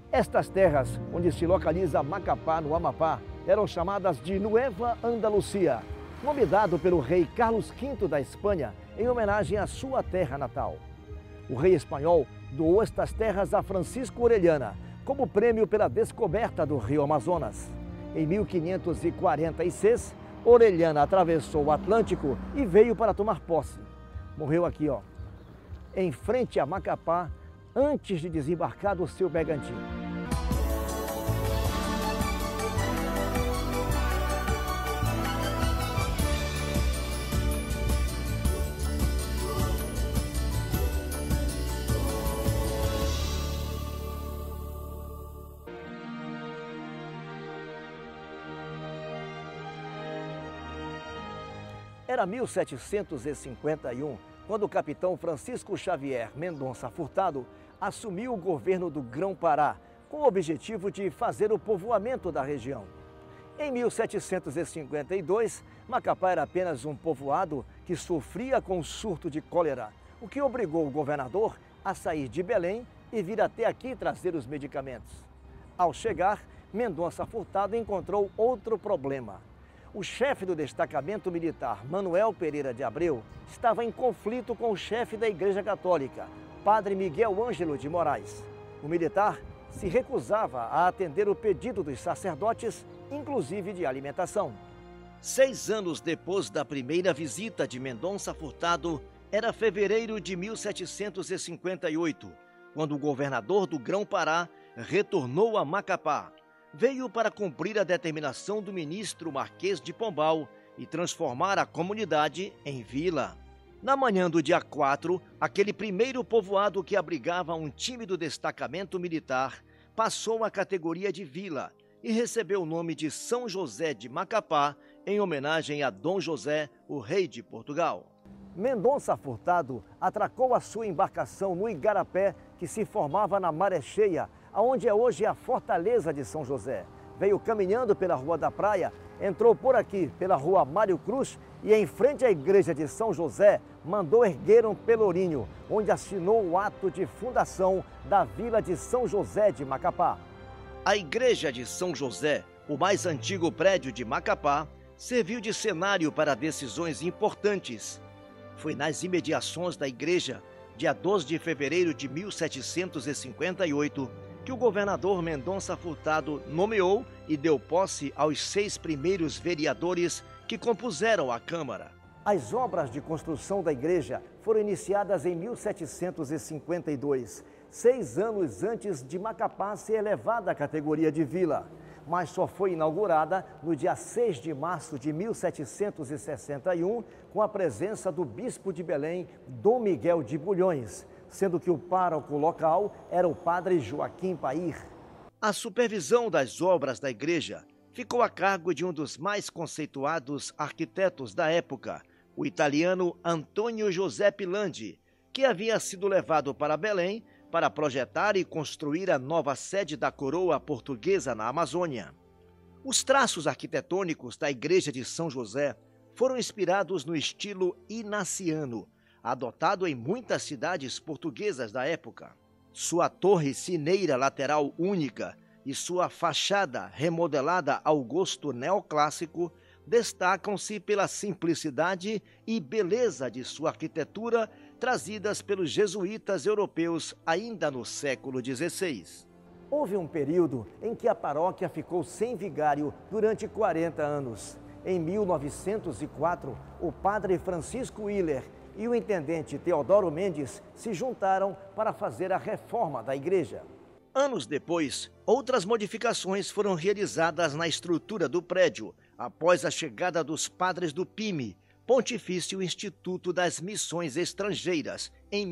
Estas terras, onde se localiza Macapá, no Amapá, eram chamadas de Nueva Andalucía, nome dado pelo rei Carlos V da Espanha em homenagem à sua terra natal. O rei espanhol doou estas terras a Francisco Orellana como prêmio pela descoberta do rio Amazonas. Em 1546, Orellana atravessou o Atlântico e veio para tomar posse. Morreu aqui, ó, em frente a Macapá, antes de desembarcar do seu bergantim. Era 1751, quando o capitão Francisco Xavier Mendonça Furtado assumiu o governo do Grão-Pará, com o objetivo de fazer o povoamento da região. Em 1752, Macapá era apenas um povoado que sofria com um surto de cólera, o que obrigou o governador a sair de Belém e vir até aqui trazer os medicamentos. Ao chegar, Mendonça Furtado encontrou outro problema. O chefe do destacamento militar, Manuel Pereira de Abreu, estava em conflito com o chefe da Igreja Católica, Padre Miguel Ângelo de Moraes. O militar se recusava a atender o pedido dos sacerdotes, inclusive de alimentação. 6 anos depois da primeira visita de Mendonça Furtado, era fevereiro de 1758, quando o governador do Grão-Pará retornou a Macapá. Veio para cumprir a determinação do ministro Marquês de Pombal e transformar a comunidade em vila. Na manhã do dia 4, aquele primeiro povoado que abrigava um tímido destacamento militar passou à categoria de vila e recebeu o nome de São José de Macapá, em homenagem a Dom José, o rei de Portugal. Mendonça Furtado atracou a sua embarcação no igarapé que se formava na Maré Cheia, aonde é hoje a Fortaleza de São José. Veio caminhando pela Rua da Praia, entrou por aqui pela Rua Mário Cruz e em frente à igreja de São José mandou erguer um pelourinho, onde assinou o ato de fundação da Vila de São José de Macapá. A igreja de São José, o mais antigo prédio de Macapá, serviu de cenário para decisões importantes. Foi nas imediações da igreja, dia 12 de fevereiro de 1758, que o governador Mendonça Furtado nomeou e deu posse aos 6 primeiros vereadores que compuseram a Câmara. As obras de construção da igreja foram iniciadas em 1752, 6 anos antes de Macapá ser elevada à categoria de vila, mas só foi inaugurada no dia 6 de março de 1761, com a presença do bispo de Belém, Dom Miguel de Bulhões, sendo que o pároco local era o padre Joaquim Pair. A supervisão das obras da igreja ficou a cargo de um dos mais conceituados arquitetos da época, o italiano Antônio Giuseppe Landi, que havia sido levado para Belém para projetar e construir a nova sede da coroa portuguesa na Amazônia. Os traços arquitetônicos da igreja de São José foram inspirados no estilo inaciano, adotado em muitas cidades portuguesas da época. Sua torre sineira lateral única e sua fachada remodelada ao gosto neoclássico destacam-se pela simplicidade e beleza de sua arquitetura, trazidas pelos jesuítas europeus ainda no século XVI. Houve um período em que a paróquia ficou sem vigário durante 40 anos. Em 1904, o padre Francisco Hiller e o intendente Teodoro Mendes se juntaram para fazer a reforma da igreja. Anos depois, outras modificações foram realizadas na estrutura do prédio, após a chegada dos padres do PIME, Pontifício Instituto das Missões Estrangeiras, em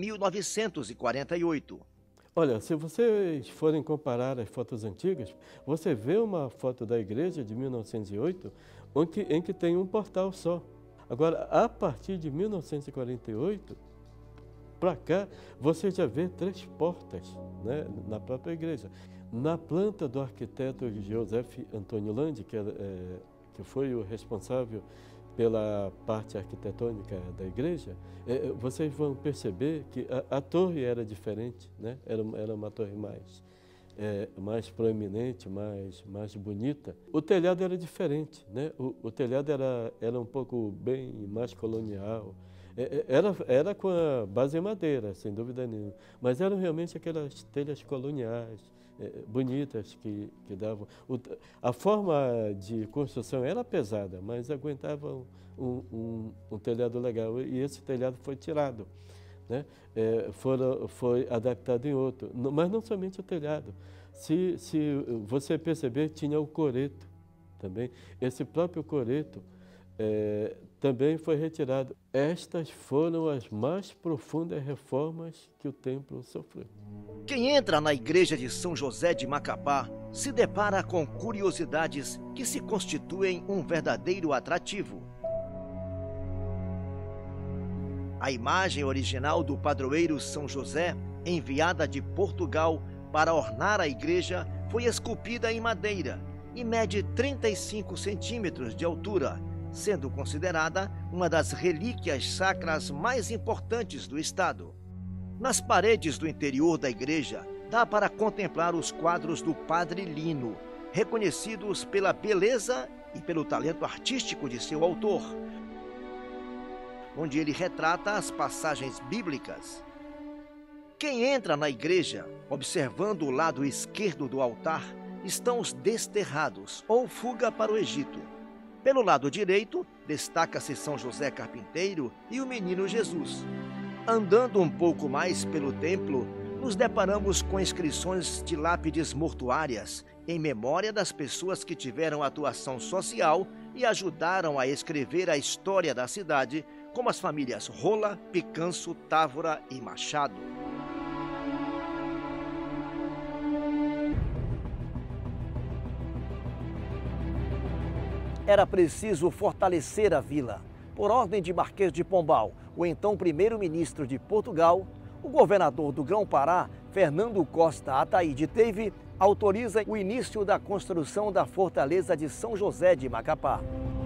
1948. Olha, se vocês forem comparar as fotos antigas, você vê uma foto da igreja de 1908 em que tem um portal só. Agora, a partir de 1948, para cá, você já vê 3 portas, né, na própria igreja. Na planta do arquiteto Joseph Antônio Landi, que foi o responsável pela parte arquitetônica da igreja, vocês vão perceber que a torre era diferente, né? Era uma torre mais mais proeminente, mais bonita, o telhado era diferente, né? O telhado era um pouco bem mais colonial. Era com a base em madeira, sem dúvida nenhuma, mas eram realmente aquelas telhas coloniais, bonitas que davam. A forma de construção era pesada, mas aguentava um telhado legal, e esse telhado foi tirado, né? Foi adaptado em outro, mas não somente o telhado. Se você perceber, tinha o coreto também. Esse próprio coreto também foi retirado. Estas foram as mais profundas reformas que o templo sofreu. Quem entra na igreja de São José de Macapá se depara com curiosidades que se constituem um verdadeiro atrativo. A imagem original do padroeiro São José, enviada de Portugal para ornar a igreja, foi esculpida em madeira e mede 35 centímetros de altura, sendo considerada uma das relíquias sacras mais importantes do estado. Nas paredes do interior da igreja, dá para contemplar os quadros do Padre Lino, reconhecidos pela beleza e pelo talento artístico de seu autor, onde ele retrata as passagens bíblicas. Quem entra na igreja, observando o lado esquerdo do altar, estão os desterrados ou fuga para o Egito. Pelo lado direito, destaca-se São José Carpinteiro e o Menino Jesus. Andando um pouco mais pelo templo, nos deparamos com inscrições de lápides mortuárias em memória das pessoas que tiveram atuação social e ajudaram a escrever a história da cidade, como as famílias Rola, Picanço, Távora e Machado. Era preciso fortalecer a vila. Por ordem de Marquês de Pombal, o então primeiro-ministro de Portugal, o governador do Grão-Pará, Fernando Costa Ataíde Teve, autoriza o início da construção da fortaleza de São José de Macapá.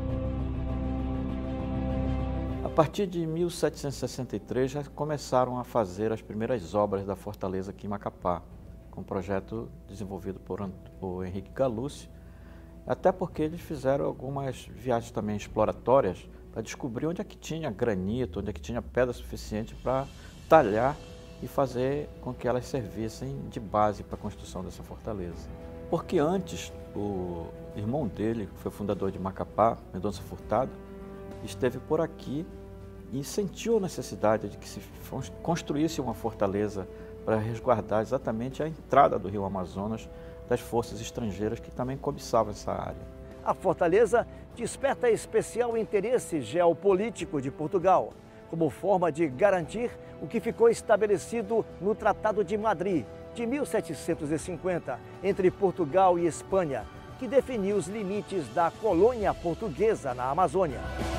A partir de 1763 já começaram a fazer as primeiras obras da fortaleza aqui em Macapá, com um projeto desenvolvido por Henrique Galúcio, até porque eles fizeram algumas viagens também exploratórias para descobrir onde é que tinha granito, onde é que tinha pedra suficiente para talhar e fazer com que elas servissem de base para a construção dessa fortaleza. Porque antes, o irmão dele, que foi fundador de Macapá, Mendonça Furtado, esteve por aqui e sentiu a necessidade de que se construísse uma fortaleza para resguardar exatamente a entrada do rio Amazonas das forças estrangeiras que também cobiçavam essa área. A fortaleza desperta especial interesse geopolítico de Portugal, como forma de garantir o que ficou estabelecido no Tratado de Madrid, de 1750, entre Portugal e Espanha, que definiu os limites da colônia portuguesa na Amazônia.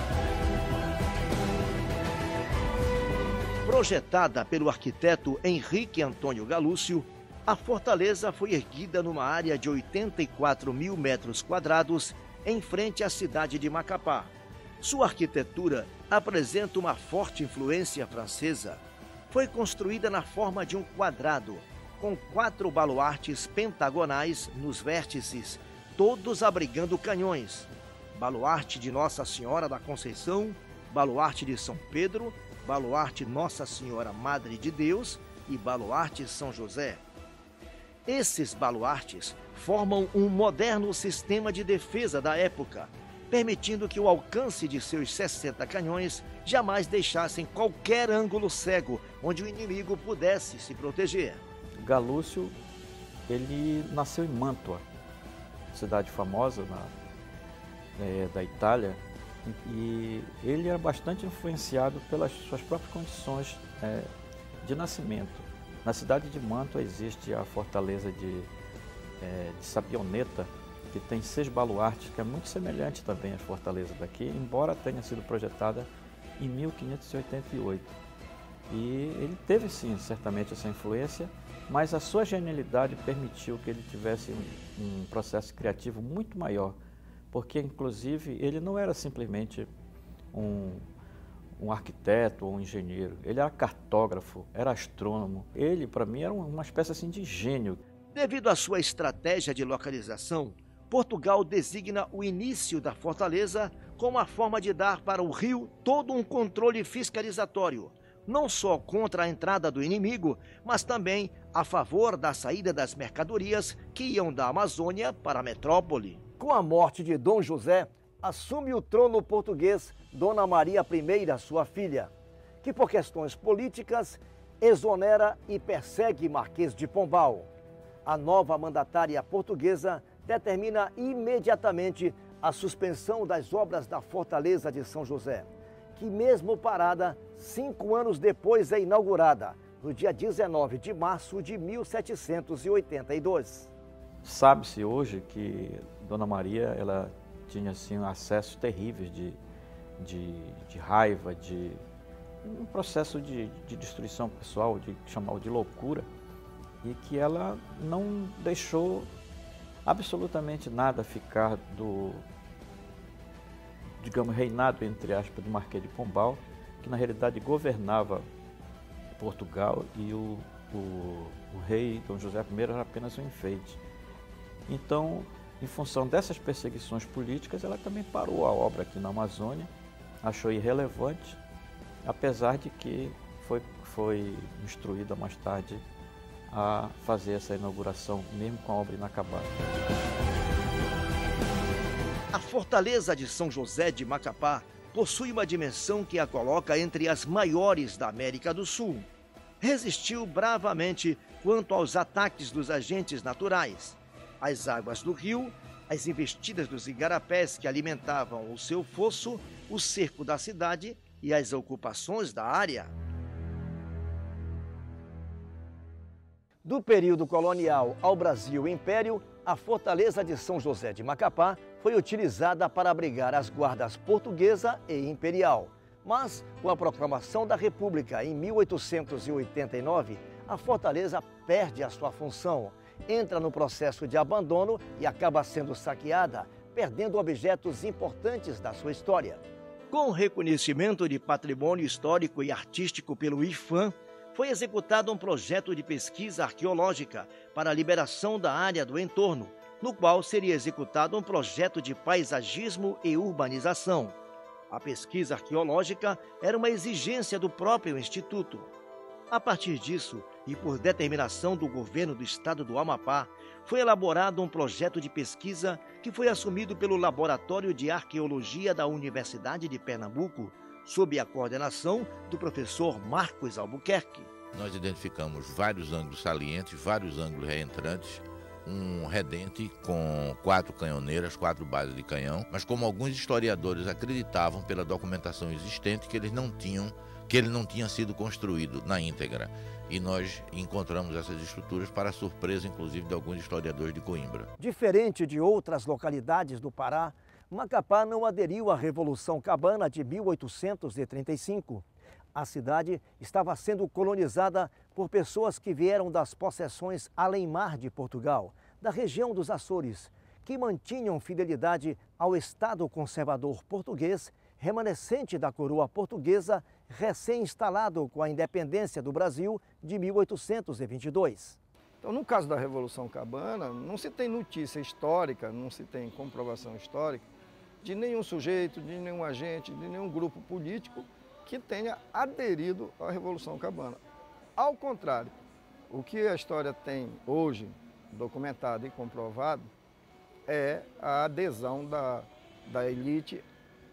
Projetada pelo arquiteto Henrique Antônio Galúcio, a fortaleza foi erguida numa área de 84 mil metros quadrados em frente à cidade de Macapá. Sua arquitetura apresenta uma forte influência francesa. Foi construída na forma de um quadrado, com 4 baluartes pentagonais nos vértices, todos abrigando canhões. Baluarte de Nossa Senhora da Conceição, baluarte de São Pedro, baluarte Nossa Senhora Madre de Deus e baluarte São José. Esses baluartes formam um moderno sistema de defesa da época, permitindo que o alcance de seus 60 canhões jamais deixassem qualquer ângulo cego onde o inimigo pudesse se proteger. Galúcio, ele nasceu em Mantua, cidade famosa da Itália, e ele era bastante influenciado pelas suas próprias condições de nascimento. Na cidade de Mantua existe a fortaleza de Sapioneta, que tem 6 baluartes, que é muito semelhante também às fortalezas daqui, embora tenha sido projetada em 1588. E ele teve sim, certamente, essa influência, mas a sua genialidade permitiu que ele tivesse um processo criativo muito maior, porque, inclusive, ele não era simplesmente um arquiteto ou um engenheiro, ele era cartógrafo, era astrônomo. Ele, para mim, era uma espécie assim de gênio. Devido à sua estratégia de localização, Portugal designa o início da fortaleza como a forma de dar para o rio todo um controle fiscalizatório, não só contra a entrada do inimigo, mas também a favor da saída das mercadorias que iam da Amazônia para a metrópole. Com a morte de Dom José, assume o trono português Dona Maria I, sua filha, que por questões políticas exonera e persegue Marquês de Pombal. A nova mandatária portuguesa determina imediatamente a suspensão das obras da Fortaleza de São José, que mesmo parada, 5 anos depois é inaugurada, no dia 19 de março de 1782. Sabe-se hoje que Dona Maria ela tinha assim, acessos terríveis de raiva, de um processo de destruição pessoal, de chamar de loucura, e que ela não deixou absolutamente nada ficar do, digamos, reinado, entre aspas, do Marquês de Pombal, que na realidade governava Portugal, e o rei Dom José I era apenas um enfeite. Então, em função dessas perseguições políticas, ela também parou a obra aqui na Amazônia, achou irrelevante, apesar de que foi instruída mais tarde a fazer essa inauguração, mesmo com a obra inacabada. A Fortaleza de São José de Macapá possui uma dimensão que a coloca entre as maiores da América do Sul. Resistiu bravamente quanto aos ataques dos agentes naturais. As águas do rio, as investidas dos igarapés que alimentavam o seu fosso, o cerco da cidade e as ocupações da área. Do período colonial ao Brasil Império, a Fortaleza de São José de Macapá foi utilizada para abrigar as guardas portuguesa e imperial. Mas, com a proclamação da República em 1889, a fortaleza perde a sua função, entra no processo de abandono e acaba sendo saqueada, perdendo objetos importantes da sua história. Com reconhecimento de patrimônio histórico e artístico pelo IFAM, foi executado um projeto de pesquisa arqueológica para a liberação da área do entorno, no qual seria executado um projeto de paisagismo e urbanização. A pesquisa arqueológica era uma exigência do próprio Instituto. A partir disso, e por determinação do governo do estado do Amapá, foi elaborado um projeto de pesquisa que foi assumido pelo Laboratório de Arqueologia da Universidade de Pernambuco, sob a coordenação do professor Marcos Albuquerque. Nós identificamos vários ângulos salientes, vários ângulos reentrantes, um redente com 4 canhoneiras, 4 bases de canhão, mas como alguns historiadores acreditavam pela documentação existente que ele não tinha sido construído na íntegra. E nós encontramos essas estruturas para a surpresa, inclusive, de alguns historiadores de Coimbra. Diferente de outras localidades do Pará, Macapá não aderiu à Revolução Cabana de 1835. A cidade estava sendo colonizada por pessoas que vieram das possessões além-mar de Portugal, da região dos Açores, que mantinham fidelidade ao Estado conservador português, remanescente da coroa portuguesa, recém-instalado com a independência do Brasil de 1822. Então, no caso da Revolução Cabana, não se tem notícia histórica, não se tem comprovação histórica de nenhum sujeito, de nenhum agente, de nenhum grupo político que tenha aderido à Revolução Cabana. Ao contrário, o que a história tem hoje documentado e comprovado é a adesão da elite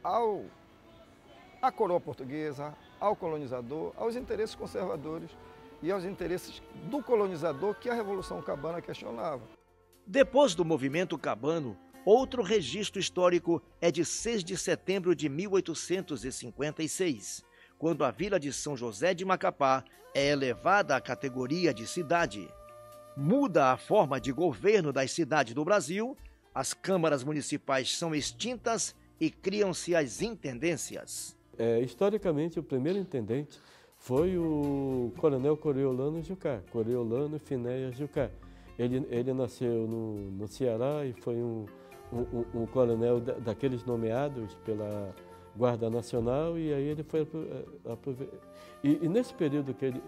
à coroa portuguesa, ao colonizador, aos interesses conservadores e aos interesses do colonizador que a Revolução Cabana questionava. Depois do movimento cabano, outro registro histórico é de 6 de setembro de 1856, quando a vila de São José de Macapá é elevada à categoria de cidade. Muda a forma de governo das cidades do Brasil, as câmaras municipais são extintas e criam-se as intendências. Historicamente, o primeiro intendente foi o coronel Coriolano Jucá, Coriolano Finéias Jucá. Ele nasceu no Ceará e foi um coronel daqueles nomeados pela Guarda Nacional, e aí ele foi... E nesse período que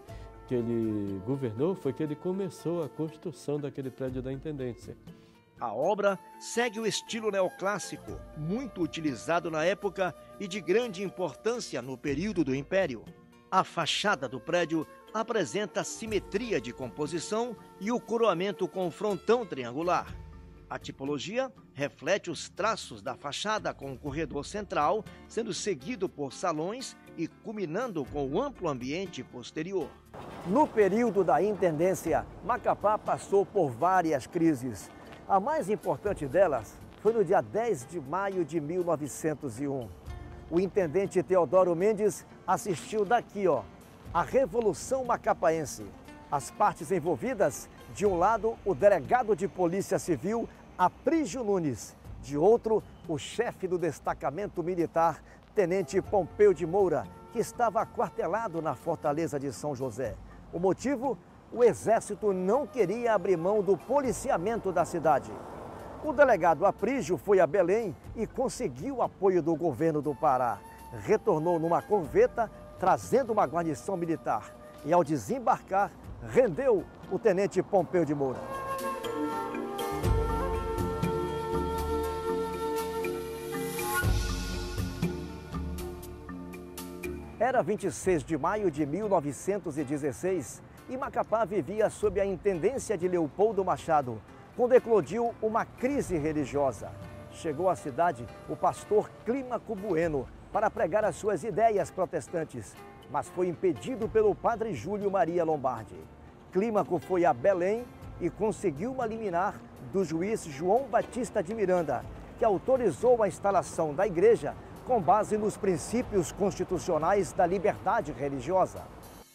que ele governou foi que ele começou a construção daquele prédio da Intendência. A obra segue o estilo neoclássico, muito utilizado na época e de grande importância no período do Império. A fachada do prédio apresenta simetria de composição e o coroamento com frontão triangular. A tipologia reflete os traços da fachada com o corredor central, sendo seguido por salões e culminando com o amplo ambiente posterior. No período da Intendência, Macapá passou por várias crises. A mais importante delas foi no dia 10 de maio de 1901. O intendente Teodoro Mendes assistiu daqui, a Revolução Macapaense. As partes envolvidas, de um lado, o delegado de Polícia Civil, Aprígio Nunes. De outro, o chefe do destacamento militar, Tenente Pompeu de Moura, que estava aquartelado na Fortaleza de São José. O motivo? O Exército não queria abrir mão do policiamento da cidade. O delegado Aprígio foi a Belém e conseguiu o apoio do governo do Pará. Retornou numa corveta, trazendo uma guarnição militar. E ao desembarcar, rendeu o tenente Pompeu de Moura. Era 26 de maio de 1916 e Macapá vivia sob a intendência de Leopoldo Machado, quando eclodiu uma crise religiosa. Chegou à cidade o pastor Clímaco Bueno para pregar as suas ideias protestantes, mas foi impedido pelo padre Júlio Maria Lombardi. Clímaco foi a Belém e conseguiu uma liminar do juiz João Batista de Miranda, que autorizou a instalação da igreja com base nos princípios constitucionais da liberdade religiosa.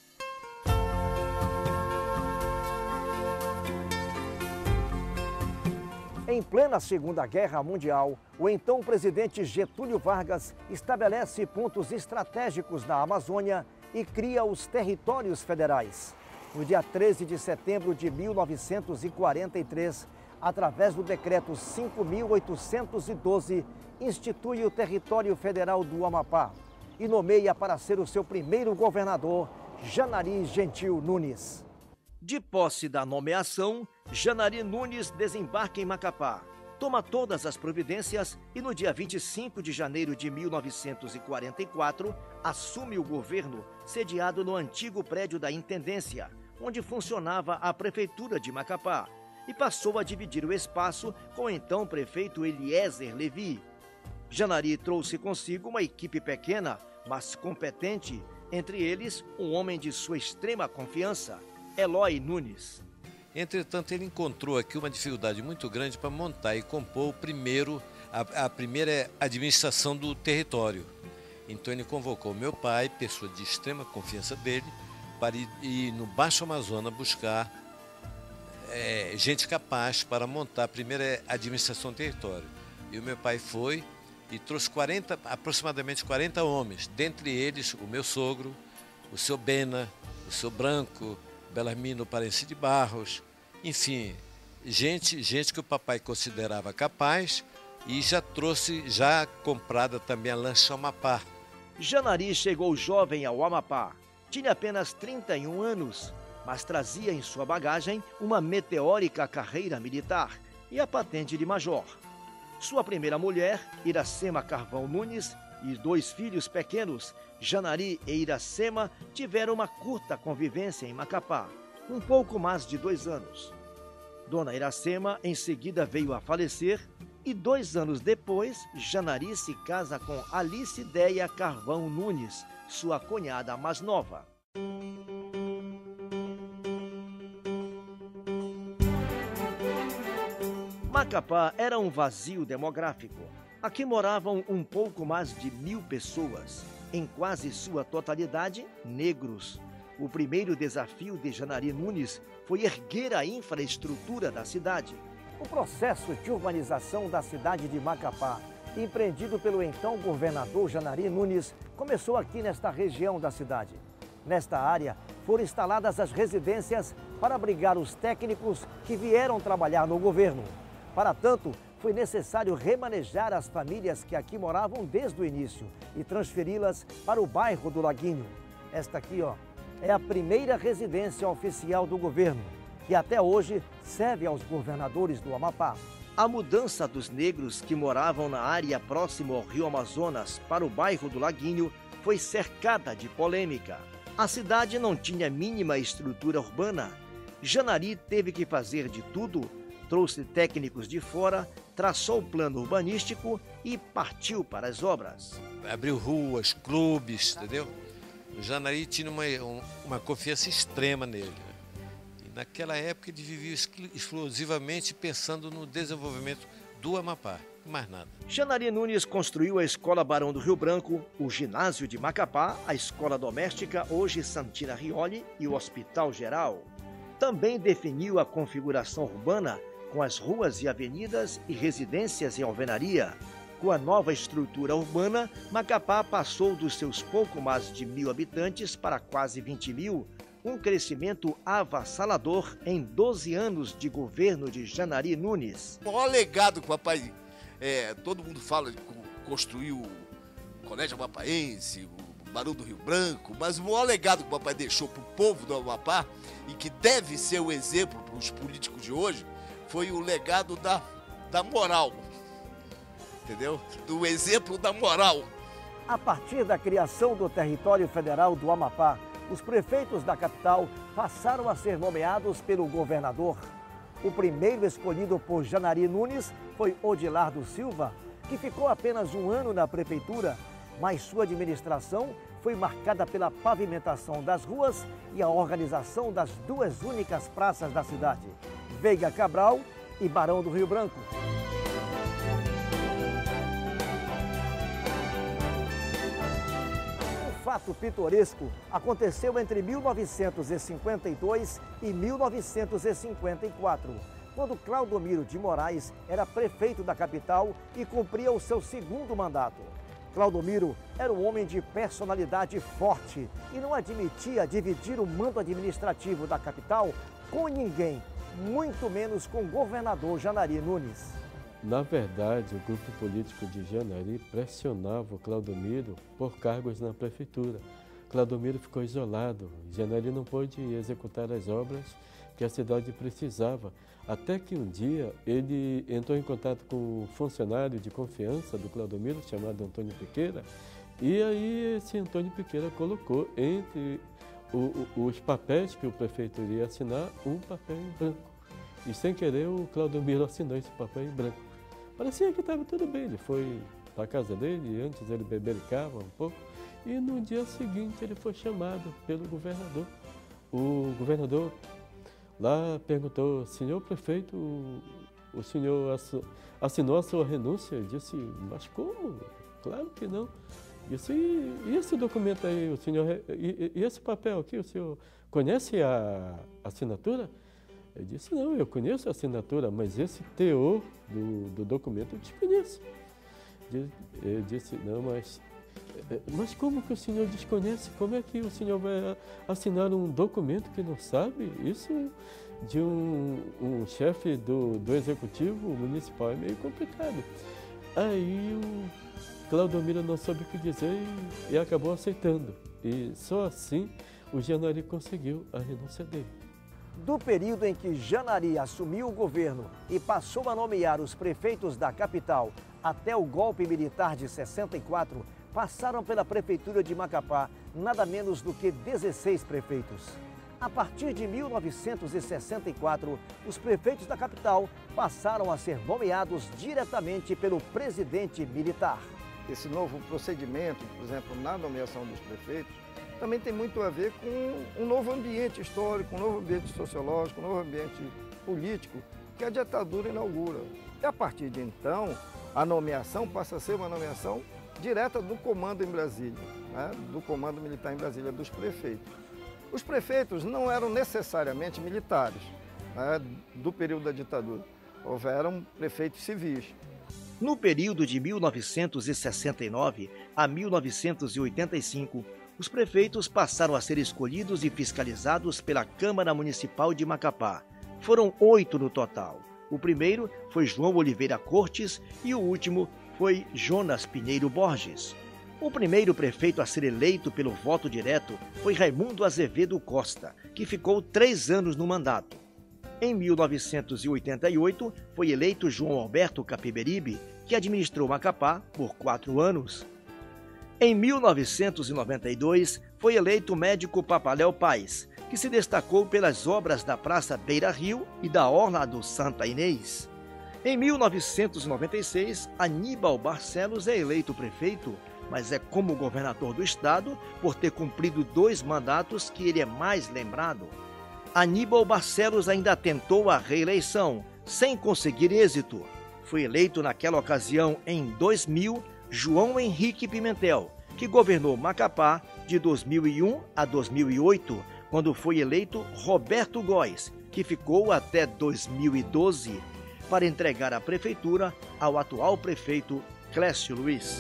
Em plena Segunda Guerra Mundial, o então presidente Getúlio Vargas estabelece pontos estratégicos na Amazônia e cria os territórios federais. No dia 13 de setembro de 1943, através do decreto 5.812, institui o território federal do Amapá e nomeia para ser o seu primeiro governador, Janari Gentil Nunes. De posse da nomeação, Janari Nunes desembarca em Macapá, toma todas as providências e no dia 25 de janeiro de 1944 assume o governo sediado no antigo prédio da Intendência, onde funcionava a Prefeitura de Macapá, e passou a dividir o espaço com o então prefeito Eliezer Levi. Janari trouxe consigo uma equipe pequena, mas competente, entre eles um homem de sua extrema confiança, Eloy Nunes. Entretanto, ele encontrou aqui uma dificuldade muito grande para montar e compor a primeira administração do território. Então ele convocou meu pai, pessoa de extrema confiança dele, para ir no Baixo Amazonas buscar gente capaz para montar a primeira administração do território. E o meu pai foi e trouxe aproximadamente 40 homens, dentre eles o meu sogro, o seu Bena, o seu Branco, Belarmino Parense de Barros, enfim, gente que o papai considerava capaz e já trouxe, comprada também a lancha Amapá. Janari chegou jovem ao Amapá, tinha apenas 31 anos, mas trazia em sua bagagem uma meteórica carreira militar e a patente de major. Sua primeira mulher, Iracema Carvão Nunes, e 2 filhos pequenos, Janari e Iracema, tiveram uma curta convivência em Macapá, um pouco mais de 2 anos. Dona Iracema em seguida veio a falecer e 2 anos depois, Janari se casa com Alice Deia Carvão Nunes, sua cunhada mais nova. Macapá era um vazio demográfico. Aqui moravam um pouco mais de 1.000 pessoas, em quase sua totalidade negros. O primeiro desafio de Janari Nunes foi erguer a infraestrutura da cidade. O processo de urbanização da cidade de Macapá, empreendido pelo então governador Janari Nunes, começou aqui nesta região da cidade. Nesta área foram instaladas as residências para abrigar os técnicos que vieram trabalhar no governo. Para tanto, foi necessário remanejar as famílias que aqui moravam desde o início e transferi-las para o bairro do Laguinho. Esta aqui, é a primeira residência oficial do governo e até hoje serve aos governadores do Amapá. A mudança dos negros que moravam na área próxima ao rio Amazonas para o bairro do Laguinho foi cercada de polêmica. A cidade não tinha mínima estrutura urbana. Janari teve que fazer de tudo, trouxe técnicos de fora, traçou o plano urbanístico e partiu para as obras. Abriu ruas, clubes, entendeu? O Janari tinha uma confiança extrema nele. E naquela época ele vivia exclusivamente pensando no desenvolvimento do Amapá, mais nada. Janari Nunes construiu a Escola Barão do Rio Branco, o Ginásio de Macapá, a Escola Doméstica, hoje Santina Rioli, e o Hospital Geral. Também definiu a configuração urbana com as ruas e avenidas e residências em alvenaria. Com a nova estrutura urbana, Macapá passou dos seus pouco mais de 1.000 habitantes para quase 20.000, um crescimento avassalador em 12 anos de governo de Janari Nunes. O maior legado que o papai, todo mundo fala de construir o Colégio Amapaense, o Barão do Rio Branco, mas o maior legado que o papai deixou para o povo do Amapá, e que deve ser o exemplo para os políticos de hoje, foi o legado da moral, entendeu? Do exemplo da moral. A partir da criação do território federal do Amapá, os prefeitos da capital passaram a ser nomeados pelo governador. O primeiro escolhido por Janari Nunes foi Odilardo Silva, que ficou apenas um ano na prefeitura, mas sua administração foi marcada pela pavimentação das ruas e a organização das duas únicas praças da cidade, Veiga Cabral e Barão do Rio Branco. Um fato pitoresco aconteceu entre 1952 e 1954, quando Claudomiro de Moraes era prefeito da capital e cumpria o seu segundo mandato. Claudomiro era um homem de personalidade forte e não admitia dividir o mando administrativo da capital com ninguém, muito menos com o governador Janari Nunes. Na verdade, o grupo político de Janari pressionava o Claudomiro por cargos na prefeitura. Claudomiro ficou isolado, Janari não pôde executar as obras que a cidade precisava, até que um dia ele entrou em contato com um funcionário de confiança do Claudomiro, chamado Antônio Piqueira, e aí esse Antônio Piqueira colocou entre os papéis que o prefeito iria assinar, um papel em branco. E sem querer o Claudomiro assinou esse papel em branco. Parecia que estava tudo bem, ele foi para a casa dele, antes ele bebericava um pouco, e no dia seguinte ele foi chamado pelo governador. O governador lá perguntou: senhor prefeito, o senhor assinou a sua renúncia? Ele disse: mas como? Claro que não. Disse: e esse documento aí, o senhor, e esse papel aqui, o senhor conhece a assinatura? Ele disse: não, eu conheço a assinatura, mas esse teor do documento eu desconheço. Ele disse: não, mas como que o senhor desconhece? Como é que o senhor vai assinar um documento que não sabe? Isso de um chefe do executivo municipal é meio complicado. Aí o Claudomiro não soube o que dizer e acabou aceitando. E só assim o Janari conseguiu a renúncia dele. Do período em que Janari assumiu o governo e passou a nomear os prefeitos da capital até o golpe militar de 64, passaram pela prefeitura de Macapá nada menos do que 16 prefeitos. A partir de 1964, os prefeitos da capital passaram a ser nomeados diretamente pelo presidente militar. Esse novo procedimento, por exemplo, na nomeação dos prefeitos, também tem muito a ver com um novo ambiente histórico, um novo ambiente sociológico, um novo ambiente político que a ditadura inaugura. E a partir de então, a nomeação passa a ser uma nomeação direta do comando em Brasília, né? Do comando militar em Brasília, dos prefeitos. Os prefeitos não eram necessariamente militares, né, do período da ditadura. Houveram prefeitos civis. No período de 1969 a 1985, os prefeitos passaram a ser escolhidos e fiscalizados pela Câmara Municipal de Macapá. Foram 8 no total. O primeiro foi João Oliveira Cortes e o último foi Jonas Pinheiro Borges. O primeiro prefeito a ser eleito pelo voto direto foi Raimundo Azevedo Costa, que ficou 3 anos no mandato. Em 1988, foi eleito João Alberto Capiberibe, que administrou Macapá por 4 anos. Em 1992, foi eleito o médico Papaléu Paes, que se destacou pelas obras da Praça Beira Rio e da Orla do Santa Inês. Em 1996, Aníbal Barcelos é eleito prefeito, mas é como governador do estado, por ter cumprido 2 mandatos, que ele é mais lembrado. Aníbal Barcelos ainda tentou a reeleição, sem conseguir êxito. Foi eleito naquela ocasião, em 2000, João Henrique Pimentel, que governou Macapá de 2001 a 2008, quando foi eleito Roberto Góes, que ficou até 2012, para entregar a prefeitura ao atual prefeito Clécio Luiz.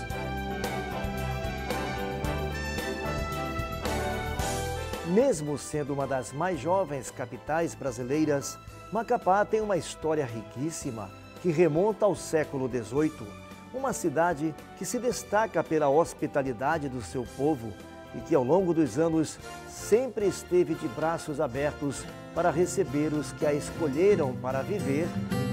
Mesmo sendo uma das mais jovens capitais brasileiras, Macapá tem uma história riquíssima que remonta ao século XVIII. Uma cidade que se destaca pela hospitalidade do seu povo e que, ao longo dos anos, sempre esteve de braços abertos para receber os que a escolheram para viver